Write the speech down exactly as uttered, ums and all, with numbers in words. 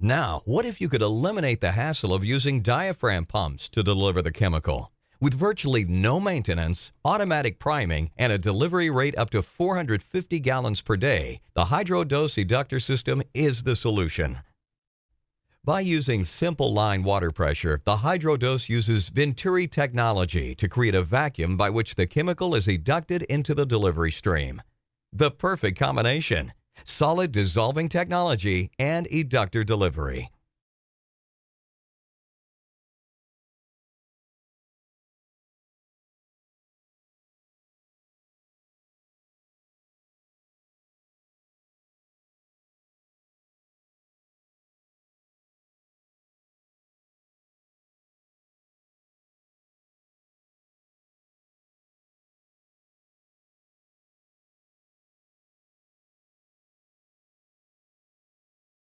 Now, what if you could eliminate the hassle of using diaphragm pumps to deliver the chemical? With virtually no maintenance, automatic priming, and a delivery rate up to four hundred fifty gallons per day, the HydroDose Eductor System is the solution. By using simple line water pressure, the HydroDose uses Venturi technology to create a vacuum by which the chemical is educted into the delivery stream. The perfect combination: solid dissolving technology and eductor delivery.